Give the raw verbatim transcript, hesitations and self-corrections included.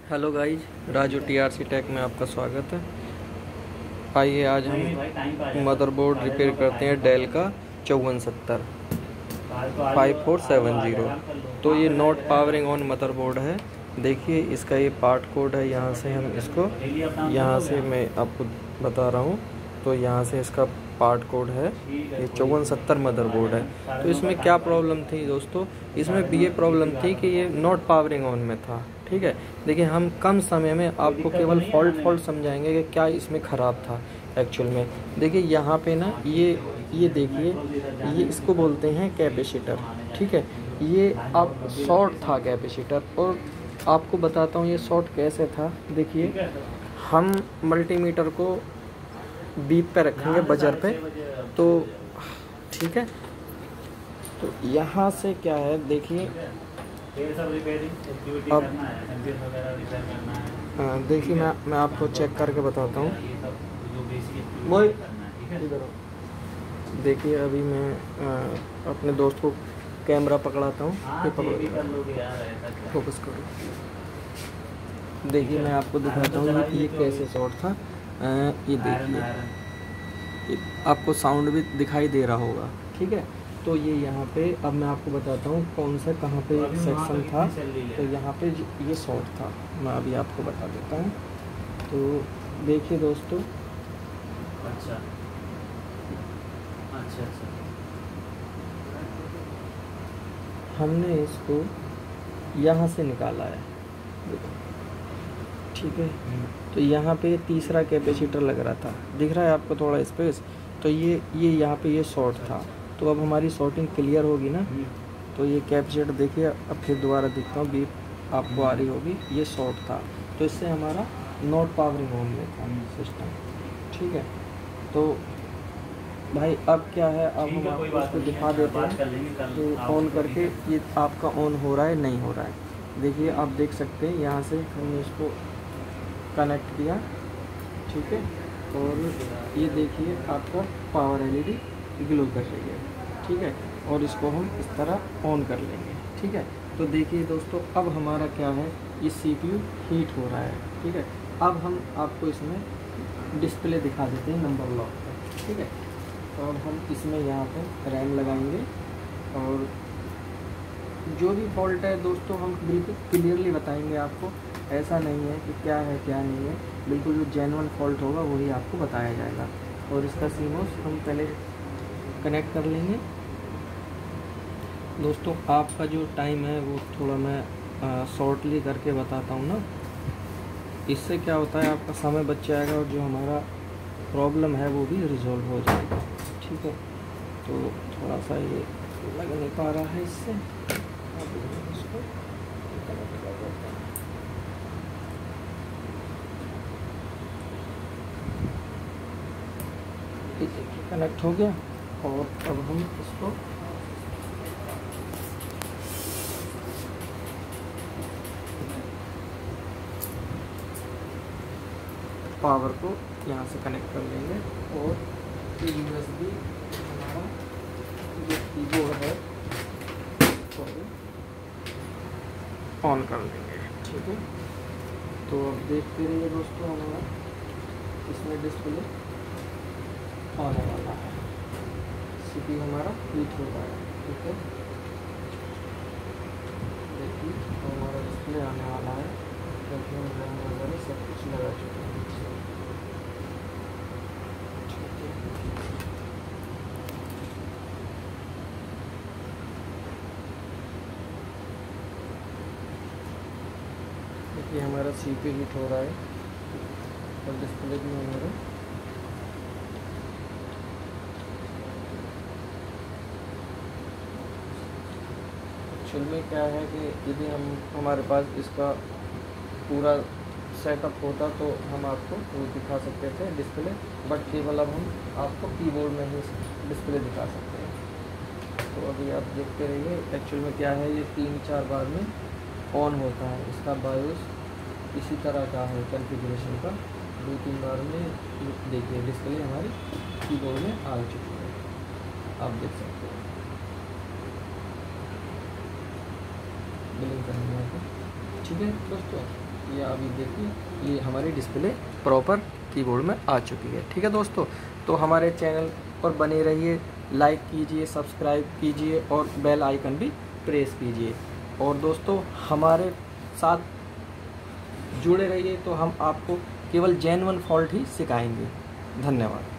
Hello guys, Raju TRC Tech में आपका स्वागत है। आइए आज हम मदरबोर्ड रिपेयर करते हैं डेल का चौवन सत्तर फाइव फोर सेवन ज़ीरो। तो ये नॉट पावरिंग ऑन मदरबोर्ड है। देखिए इसका ये पार्ट कोड है। यहाँ से हम इसको यहाँ से मैं आपको बता रहा हूँ। तो यहाँ से इसका पार्ट कोड है, ये चौवन सत्तर मदरबोर्ड है। तो इसमें क्या प्रॉब्लम थी दोस्तों, इसमें भी ये प्रॉब्लम थी कि ये नॉट पावरिंग ऑन में था। ठीक है, देखिए हम कम समय में आपको केवल फॉल्ट फॉल्ट समझाएंगे कि क्या इसमें ख़राब था एक्चुअल में। देखिए यहाँ पे ना ये ये देखिए, ये इसको बोलते हैं कैपेसिटर। ठीक है, ये आप शॉर्ट था कैपेसिटर। और आपको बताता हूँ ये शॉर्ट कैसे था। देखिए हम मल्टीमीटर को बीप पे रखेंगे, बजर पे। तो ठीक है, तो यहाँ से क्या है देखिए, अब देखिए मैं मैं आपको चेक करके बताता हूँ। देखिए अभी मैं आ, अपने दोस्त को कैमरा पकड़ाता हूँ। ये पकड़ो, फोकस करो। देखिए मैं आपको दिखाता हूँ ये, ये कैसे शॉर्ट था। आ, ये देखिए आपको साउंड भी दिखाई दे रहा होगा। ठीक है, तो ये यहाँ पे अब मैं आपको बताता हूँ कौन सा कहाँ पे सेक्शन था। तो यहाँ पे ये शॉर्ट था, मैं अभी आपको बता देता हूँ। तो देखिए दोस्तों, अच्छा अच्छा अच्छा हमने इसको यहाँ से निकाला है। ठीक है, तो यहाँ पे तीसरा कैपेसिटर लग रहा था, दिख रहा है आपको थोड़ा स्पेस। तो ये ये यहाँ पे ये शॉर्ट था। तो अब हमारी शॉर्टिंग क्लियर होगी ना। तो ये कैपेसिटर देखिए, अब फिर दोबारा दिखता हूँ, बीप आपको आ रही होगी। ये शॉर्ट था, तो इससे हमारा नॉट पावरिंग ऑन में था सिस्टम। ठीक है, तो भाई अब क्या है, अब हम आपको उसको दिखा देते हैं। तो ऑन करके ये आपका ऑन हो रहा है नहीं हो रहा है। देखिए आप देख सकते हैं, यहाँ से हमने इसको कनेक्ट किया। ठीक है, और ये देखिए आपका पावर एलईडी ग्लो कर रही है। ठीक है, और इसको हम इस तरह ऑन कर लेंगे। ठीक है, तो देखिए दोस्तों, अब हमारा क्या है, ये सीपीयू हीट हो रहा है। ठीक है, अब हम आपको इसमें डिस्प्ले दिखा देते हैं नंबर लॉक पर। ठीक है, और हम इसमें यहाँ पे रैम लगाएंगे, और जो भी फॉल्ट है दोस्तों हम बिल्कुल क्लियरली बताएंगे आपको। ऐसा नहीं है कि क्या है क्या नहीं है, बिल्कुल जो जेन्युइन फॉल्ट होगा वही आपको बताया जाएगा। और इसका सीमोस हम पहले कनेक्ट कर लेंगे। दोस्तों आपका जो टाइम है वो थोड़ा मैं शॉर्टली करके बताता हूँ ना। इससे क्या होता है, आपका समय बच जाएगा और जो हमारा प्रॉब्लम है वो भी रिजॉल्व हो जाएगा। ठीक है, तो थोड़ा सा ये लग नहीं पा रहा है इससे। इसको कनेक्ट कर देते हैं। कनेक्ट हो गया, और अब हम इसको पावर को यहाँ से कनेक्ट कर लेंगे, और यूएसबी हमारा जो कीबोर्ड है तो ऑन कर लेंगे। ठीक है, तो अब देखते रहिए दोस्तों, हमारा इसमें डिस्प्ले आने वाला है, सीपीयू हमारा हीट हो रहा है। ठीक है, देखिए हमारा डिस्प्ले आने वाला है, क्योंकि हम रैम वगैरह सब कुछ लगा चुके हैं। देखिए हमारा सीपीयू हीट हो रहा है, और डिस्प्ले भी हमारा एक्चुअल में क्या है कि यदि हम हमारे पास इसका पूरा सेटअप होता तो हम आपको वो दिखा सकते थे डिस्प्ले, बट केवल अब हम आपको कीबोर्ड में ही डिस्प्ले दिखा सकते हैं। तो अभी आप देखते रहिए, एक्चुअल में क्या है, ये तीन चार बार में ऑन होता है। इसका बायोस इसी तरह का है कॉन्फ़िगरेशन का, दो तीन बार में देखिए डिस्प्ले हमारी कीबोर्ड में आ चुकी है, आप देख सकते हैं। बिलिंग करनी है। ठीक है दोस्तों। ये अभी देखिए ये हमारी डिस्प्ले प्रॉपर कीबोर्ड में आ चुकी है। ठीक है दोस्तों, तो हमारे चैनल पर बने रहिए, लाइक कीजिए, सब्सक्राइब कीजिए और बेल आइकन भी प्रेस कीजिए। और दोस्तों हमारे साथ जुड़े रहिए, तो हम आपको केवल जेन्युइन फॉल्ट ही सिखाएंगे। धन्यवाद।